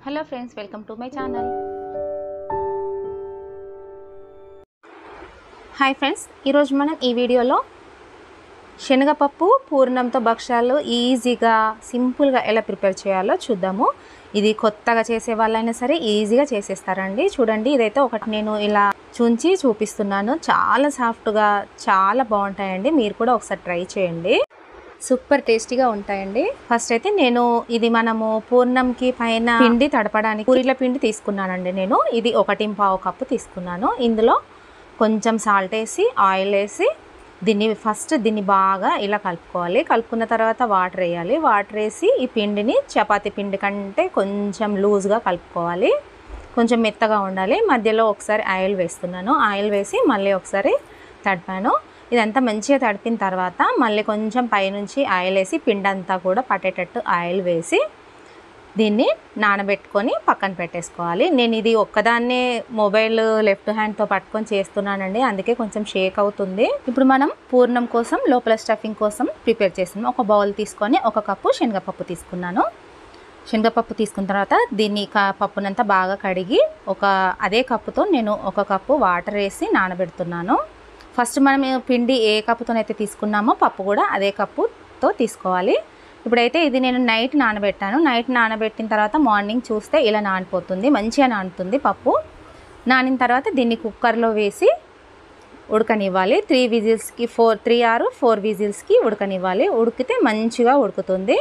Hello friends, welcome to my channel. Hi friends, ఈరోజు మనం ఈ వీడియోలో శనగపప్పు పూర్ణంతో భక్ష్యాలు ఈజీగా సింపుల్గా ఎలా ప్రిపేర్ చేయాలో చూద్దాము. ఇది కొత్తగా చేసే వాళ్ళైనా సరే ఈజీగా చేసేస్తారండి. చూడండి, ఇదైతే ఒకటి నేను ఇలా చూపిస్తున్నాను. చాలా సాఫ్ట్గా చాలా బాగుంటాయండి. మీరు కూడా ఒకసారి ట్రై చేయండి. సూపర్ టేస్టీగా ఉంటాయండి. ఫస్ట్ అయితే నేను ఇది మనము పూర్ణంకి పైన పిండి తడపడానికి పూరీల పిండి తీసుకున్నానండి. నేను ఇది 1.25 కప్పు తీసుకున్నాను. ఇందులో కొంచెం సాల్ట్ వేసి ఆయిల్ వేసి దీన్ని బాగా ఇలా కలుపుకోవాలి. కలుపుకున్న తర్వాత వాటర్ వేయాలి. వాటర్ వేసి ఈ పిండిని చపాతీ పిండి కంటే కొంచెం లూజ్గా కలుపుకోవాలి. కొంచెం మెత్తగా ఉండాలి. మధ్యలో ఒకసారి ఆయిల్ వేస్తున్నాను. ఆయిల్ వేసి మళ్ళీ ఒకసారి తడిపాను. ఇదంతా మంచిగా తడిపిన తర్వాత మళ్ళీ కొంచెం పైనుంచి ఆయిల్ వేసి పిండి అంతా కూడా పట్టేటట్టు ఆయిల్ వేసి దీన్ని నానబెట్టుకొని పక్కన పెట్టేసుకోవాలి. నేను ఇది ఒక్కదాన్నే మొబైల్ లెఫ్ట్ హ్యాండ్తో పట్టుకొని చేస్తున్నానండి, అందుకే కొంచెం షేక్ అవుతుంది. ఇప్పుడు మనం పూర్ణం కోసం లోపల స్టఫింగ్ కోసం ప్రిపేర్ చేస్తున్నాం. ఒక బౌల్ తీసుకొని 1 కప్పు శనగపప్పు తీసుకున్నాను. శనగపప్పు తీసుకున్న తర్వాత దీన్ని పప్పునంతా బాగా కడిగి అదే కప్పుతో నేను 1 కప్పు వాటర్ వేసి నానబెడుతున్నాను. ఫస్ట్ మనం పిండి ఏ కప్పుతోనైతే తీసుకున్నామో పప్పు కూడా అదే కప్పుతో తీసుకోవాలి. ఇప్పుడైతే ఇది నేను నైట్ నానబెట్టాను. నైట్ నానబెట్టిన తర్వాత మార్నింగ్ చూస్తే ఇలా నానిపోతుంది, మంచిగా నానుతుంది పప్పు. నానిన తర్వాత దీన్ని కుక్కర్లో వేసి ఉడకనివ్వాలి. 3 విజిల్స్కి 3 or 4 విజిల్స్కి ఉడకనివ్వాలి. ఉడికితే మంచిగా ఉడుకుతుంది.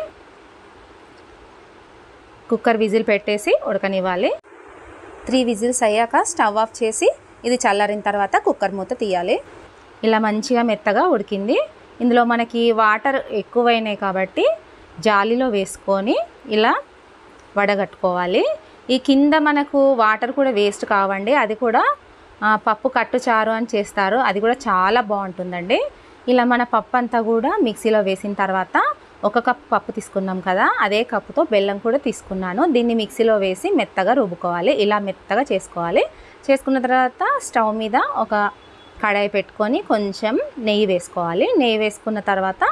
కుక్కర్ విజిల్ పెట్టేసి ఉడకనివ్వాలి. 3 విజిల్స్ అయ్యాక స్టవ్ ఆఫ్ చేసి ఇది చల్లారిన తర్వాత కుక్కర్ మూత తీయాలి. ఇలా మంచిగా మెత్తగా ఉడికింది. ఇందులో మనకి వాటర్ ఎక్కువైనాయి కాబట్టి జాలీలో వేసుకొని ఇలా వడగట్టుకోవాలి. ఈ కింద మనకు వాటర్ కూడా వేస్ట్ కావండి. అది కూడా పప్పు కట్టుచారు అని చేస్తారు, అది కూడా చాలా బాగుంటుందండి. ఇలా మన పప్పు అంతా కూడా మిక్సీలో వేసిన తర్వాత 1 కప్పు పప్పు తీసుకున్నాం కదా, అదే కప్పుతో బెల్లం కూడా తీసుకున్నాను. దీన్ని మిక్సీలో వేసి మెత్తగా రుబ్బుకోవాలి. ఇలా మెత్తగా చేసుకోవాలి. చేసుకున్న తర్వాత స్టవ్ మీద ఒక కడాయి పెట్టుకొని కొంచెం నెయ్యి వేసుకోవాలి. నెయ్యి వేసుకున్న తర్వాత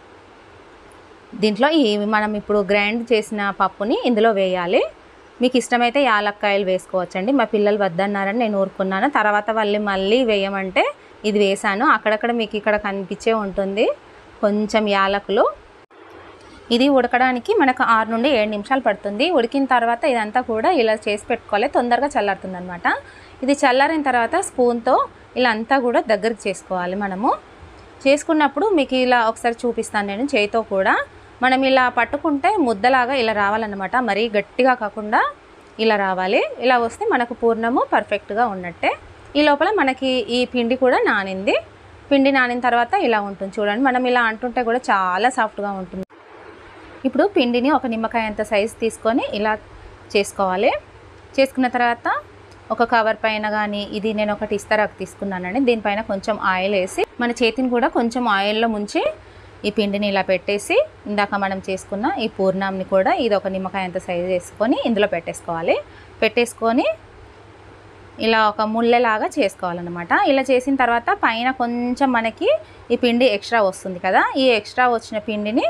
దీంట్లో మనం ఇప్పుడు గ్రైండ్ చేసిన పప్పుని ఇందులో వేయాలి. మీకు ఇష్టమైతే యాలక్కాయలు వేసుకోవచ్చండి. మా పిల్లలు వద్దన్నారని నేను ఊరుకున్నాను. తర్వాత మళ్ళీ వేయమంటే ఇది వేసాను. అక్కడక్కడ మీకు ఇక్కడ కనిపించే ఉంటుంది కొంచెం యాలకులు. ఇది ఉడకడానికి మనకు 6 నుండి 7 నిమిషాలు పడుతుంది. ఉడికిన తర్వాత ఇదంతా కూడా ఇలా చేసి పెట్టుకోవాలి, తొందరగా చల్లారుతుంది అనమాట. ఇది చల్లారిన తర్వాత స్పూన్తో ఇలా అంతా కూడా దగ్గరికి చేసుకోవాలి. మనము చేసుకున్నప్పుడు మీకు ఇలా ఒకసారి చూపిస్తాను నేను చేయితో కూడా. మనం ఇలా పట్టుకుంటే ముద్దలాగా ఇలా రావాలన్నమాట, మరీ గట్టిగా కాకుండా ఇలా రావాలి. ఇలా వస్తే మనకు పూర్ణము పర్ఫెక్ట్గా ఉన్నట్టే. ఈ లోపల మనకి ఈ పిండి కూడా నానింది. పిండి నానిన తర్వాత ఇలా ఉంటుంది చూడండి. మనం ఇలా అంటుంటే కూడా చాలా సాఫ్ట్గా ఉంటుంది. ఇప్పుడు పిండిని ఒక నిమ్మకాయ అంత సైజు తీసుకొని ఇలా చేసుకోవాలి. చేసుకున్న తర్వాత ఒక కవర్ పైన కానీ, ఇది నేను ఒకటి ఇస్తరాకు తీసుకున్నానండి, దీనిపైన కొంచెం ఆయిల్ వేసి మన చేతిని కూడా కొంచెం ఆయిల్లో ముంచి ఈ పిండిని ఇలా పెట్టేసి ఇందాక మనం చేసుకున్న ఈ పూర్ణంని కూడా ఇది ఒక నిమ్మకాయ అంత సైజు వేసుకొని ఇందులో పెట్టేసుకోవాలి. పెట్టేసుకొని ఇలా ఒక ముళ్ళలాగా చేసుకోవాలన్నమాట. ఇలా చేసిన తర్వాత పైన కొంచెం మనకి ఈ పిండి ఎక్స్ట్రా వస్తుంది కదా, ఈ ఎక్స్ట్రా వచ్చిన పిండిని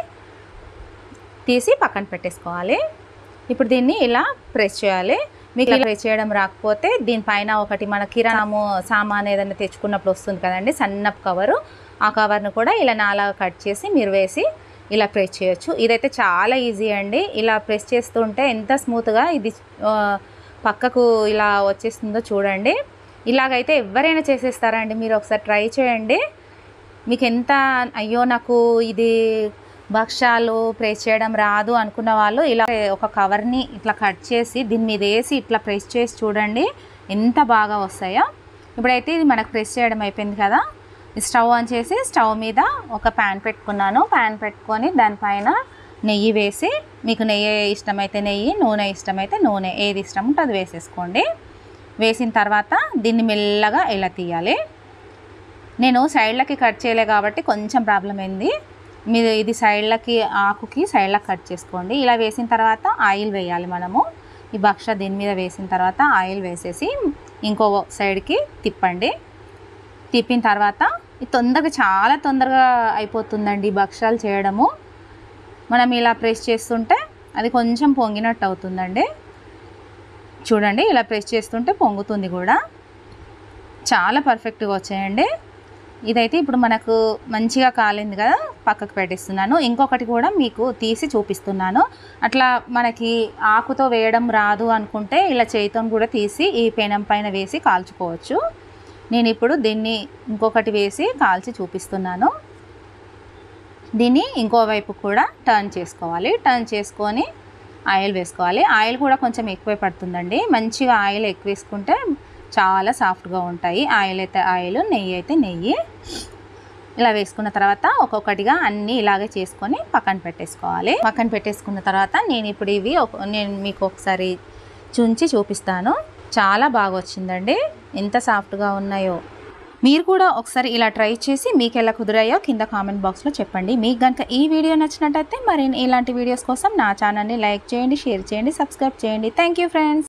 తీసి పక్కన పెట్టేసుకోవాలి. ఇప్పుడు దీన్ని ఇలా ప్రెస్ చేయాలి. మీకు ఇలా ప్రెస్ చేయడం రాకపోతే దీనిపైన ఒకటి మన కిరాణము సామాన్ ఏదైనా తెచ్చుకున్నప్పుడు వస్తుంది కదండి, సన్నపు కవరు, ఆ కవర్ను కూడా ఇలా నాలాగా కట్ చేసి మీరు వేసి ఇలా ప్రెస్ చేయొచ్చు. ఇదైతే చాలా ఈజీ అండి. ఇలా ప్రెస్ చేస్తుంటే ఎంత స్మూత్గా ఇది పక్కకు ఇలా వచ్చేస్తుందో చూడండి. ఇలాగైతే ఎవరైనా చేసేస్తారండి. మీరు ఒకసారి ట్రై చేయండి. మీకు ఎంత అయ్యో నాకు ఇది భక్ష్యాలు ప్రెస్ చేయడం రాదు అనుకున్న వాళ్ళు ఇలా ఒక కవర్ని ఇట్లా కట్ చేసి దీని మీద వేసి ఇట్లా ప్రెస్ చేసి చూడండి ఎంత బాగా వస్తాయో. ఇప్పుడైతే ఇది మనకు ప్రెస్ చేయడం అయిపోయింది కదా, స్టవ్ ఆన్ చేసి స్టవ్ మీద ఒక ప్యాన్ పెట్టుకున్నాను. ప్యాన్ పెట్టుకొని దానిపైన నెయ్యి వేసి, మీకు నెయ్యి ఇష్టమైతే నెయ్యి, నూనె ఇష్టమైతే నూనె, ఏది ఇష్టం ఉంటే అది వేసేసుకోండి. వేసిన తర్వాత దీన్ని మెల్లగా ఇలా తీయాలి. నేను సైడ్లకి కట్ చేయలే కాబట్టి కొంచెం ప్రాబ్లం అయింది. మీరు ఇది సైడ్లకి ఆకుకి సైడ్లకి కట్ చేసుకోండి. ఇలా వేసిన తర్వాత ఆయిల్ వేయాలి. మనము ఈ భక్ష దీని మీద వేసిన తర్వాత ఆయిల్ వేసేసి ఇంకో సైడ్కి తిప్పండి. తిప్పిన తర్వాత ఇది చాలా తొందరగా అయిపోతుందండి భక్షాలు చేయడము. మనం ఇలా ప్రెస్ చేస్తుంటే అది కొంచెం పొంగినట్టు అవుతుందండి. చూడండి ఇలా ప్రెస్ చేస్తుంటే పొంగుతుంది కూడా. చాలా పర్ఫెక్ట్గా వచ్చాయండి. ఇదైతే ఇప్పుడు మనకు మంచిగా కాలింది కదా, పక్కకు పెట్టేస్తున్నాను. ఇంకొకటి కూడా మీకు తీసి చూపిస్తున్నాను. అట్లా మనకి ఆకుతో వేయడం రాదు అనుకుంటే ఇలా చేతితో కూడా తీసి ఈ పెనం పైన వేసి కాల్చుకోవచ్చు. నేను ఇప్పుడు దీన్ని ఇంకొకటి వేసి కాల్చి చూపిస్తున్నాను. దీన్ని ఇంకోవైపు కూడా టర్న్ చేసుకోవాలి. టర్న్ చేసుకొని ఆయిల్ వేసుకోవాలి. ఆయిల్ కూడా కొంచెం ఎక్కువే పడుతుందండి. మంచిగా ఆయిల్ ఎక్కువ వేసుకుంటే చాలా సాఫ్ట్గా ఉంటాయి. ఆయిల్ అయితే ఆయిల్, నెయ్యి అయితే నెయ్యి. ఇలా వేసుకున్న తర్వాత ఒక్కొక్కటిగా అన్నీ ఇలాగే చేసుకొని పక్కన పెట్టేసుకోవాలి. పక్కన పెట్టేసుకున్న తర్వాత నేను ఇప్పుడు ఇవి నేను మీకు ఒకసారి చుంచి చూపిస్తాను. చాలా బాగా వచ్చిందండి. ఎంత సాఫ్ట్గా ఉన్నాయో. మీరు కూడా ఒకసారి ఇలా ట్రై చేసి మీకు ఎలా కుదిరాయో కింద కామెంట్ బాక్స్లో చెప్పండి. మీకు కనుక ఈ వీడియో నచ్చినట్టయితే మరి ఇలాంటి వీడియోస్ కోసం నా ఛానల్ని లైక్ చేయండి, షేర్ చేయండి, సబ్స్క్రైబ్ చేయండి. Thank you friends.